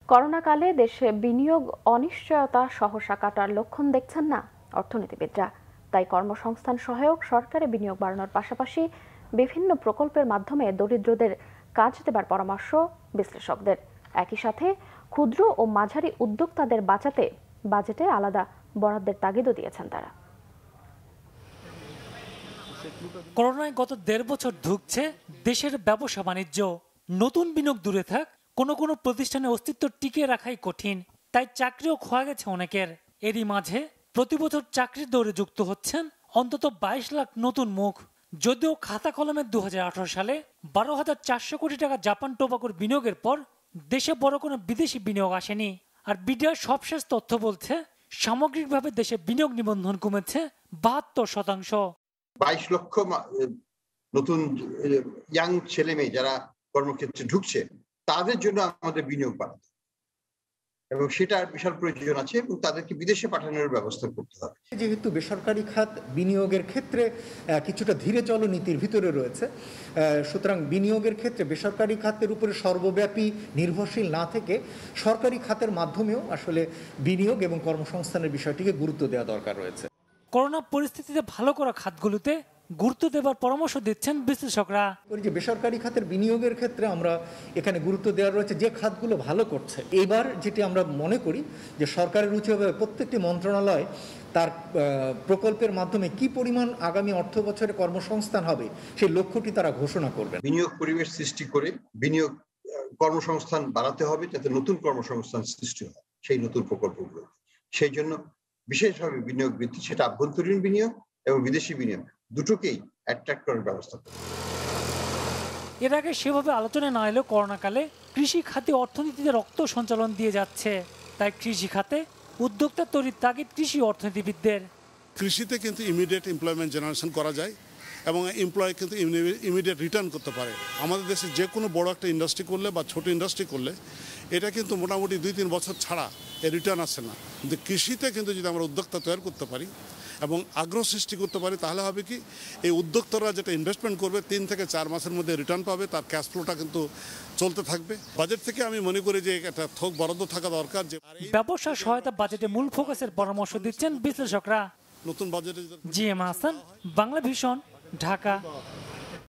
করোনাকালে দেশে বিনিয়োগ অনিশ্চয়তা সহসা কাটার লক্ষণ দেখছেন না অর্থনীতিবিদরা। তাই কর্মসংস্থান সহায়ক সরকারি বিনিয়োগ বাড়ানোর পাশাপাশি বিভিন্ন প্রকল্পের মাধ্যমে দরিদ্রদের কাজ দেবার পরামর্শ বিশ্লেষকদের। একই সাথে ক্ষুদ্র ও মাঝারি উদ্যোক্তাদের বাঁচাতে বাজেটে আলাদা বরাদ্দের তাগিদও দিয়েছেন তারা। করোনায় গত ১.৫ বছর ধুঁকছে দেশের ব্যবসা বাণিজ্য। নতুন বিনিয়োগ দূরে থাক, কোনো প্রতিষ্ঠানের অস্তিত্ব টিকিয়ে রাখাই কঠিন। তাই চাকরিও খোয়া গেছে অনেকের। এরই মাঝে প্রতি বছর চাকরির দৌড়ে যুক্ত হচ্ছেন অন্তত ২২ লাখ নতুন মুখ। যদিও খাতা কলমে ২০১৮ সালে ১২,৪০০ কোটি টাকা জাপান টোবাকোর বিনিয়োগের পর দেশে বড় কোনো বিদেশি বিনিয়োগ আসেনি। আর বিডিআর সবশেষ তথ্য বলছে সামগ্রিকভাবে দেশে বিনিয়োগ নিবন্ধন কমেছে ৭২%। ২২ লক্ষ নতুন ইয়াং ছেলে মেয়ে যারা কর্মক্ষেত্রে ঢুকছে তাদের জন্য আমাদের বিনিয়োগ বাড়াতে এবং সেটার বিশাল প্রয়োজন আছে এবং তাদেরকে বিদেশে পাঠানোর ব্যবস্থা করতে হবে। যেহেতু বেসরকারি খাত বিনিয়োগের ক্ষেত্রে কিছুটা ধীরে চলো নীতির ভিতরে রয়েছে, সুতরাং বিনিয়োগের ক্ষেত্রে বেসরকারি খাতের উপরে সর্বব্যাপী নির্ভরশীল না থেকে সরকারি খাতের মাধ্যমেও আসলে বিনিয়োগ এবং কর্মসংস্থানের বিষয়টিকে গুরুত্ব দেওয়া দরকার রয়েছে। করোনা পরিস্থিতিতে ভালো করা খাতগুলোতে গুরুত্ব দেওয়ার পরামর্শ দিচ্ছেন বিশ্লেষকরা। যে বেসরকারি খাতের বিনিয়োগের ক্ষেত্রে আমরা এখানে গুরুত্ব দেওয়া রয়েছে যে খাতগুলো ভালো করছে। এবার যেটি আমরা মনে করি যে সরকারের উচিত হবে প্রত্যেকটি মন্ত্রণালয় তার প্রকল্পের মাধ্যমে কি পরিমাণ আগামী অর্থ বছরে কর্মসংস্থান হবে সেই লক্ষ্যটি তারা ঘোষণা করবেন। বিনিয়োগ পরিবেশ সৃষ্টি করে বিনিয়োগ কর্মসংস্থান বাড়াতে হবে যাতে নতুন কর্মসংস্থান সৃষ্টি হয় সেই নতুন প্রকল্পগুলো। সেই জন্য বিশেষভাবে বিনিয়োগ বৃদ্ধি, সেটা আভ্যন্তরীণ বিনিয়োগ এবং বিদেশি বিনিয়োগ দুটোকেই অ্যাট্রাক্ট করার ব্যবস্থা করে। এর আগে সেভাবে আলোচনা না এলেও করোনাকালে কৃষি খাতে অর্থনীতিতে রক্ত সঞ্চালন দিয়ে যাচ্ছে। তাই কৃষি খাতে উদ্যোক্তা তৈরির তাগিদ কৃষি অর্থনীতিবিদদের। কৃষিতে কিন্তু ইমিডিয়েট এমপ্লয়মেন্ট জেনারেশন করা যায় এবং এমপ্লয় কিন্তু ইমিডিয়েট রিটার্ন করতে পারে। আমাদের দেশে যে কোনো বড় একটা ইন্ডাস্ট্রি করলে বা ছোট ইন্ডাস্ট্রি করলে এটা কিন্তু মোটামুটি ২-৩ বছর ছাড়া এর রিটার্ন আসে না। কিন্তু কৃষিতে কিন্তু যদি আমরা উদ্যোক্তা তৈরি করতে পারি এবং আগ্রহ সৃষ্টি করতে পারি তাহলে হবে কি এই উদ্যোক্তারা যেটা ইনভেস্টমেন্ট করবে ৩ থেকে ৪ মাসের মধ্যে রিটার্ন পাবে, তার ক্যাশ ফ্লোটা কিন্তু চলতে থাকবে। বাজেট থেকে আমি মনে করি যে একটা থোক বরাদ্দ থাকা দরকার। যে ব্যবসা সহায়তা বাজেটে মূল ফোকাসের পরামর্শ দিচ্ছেন বিশ্লেষকরা। নতুন বাজেটে জিএম হাসান, বাংলাভিশন, ঢাকা।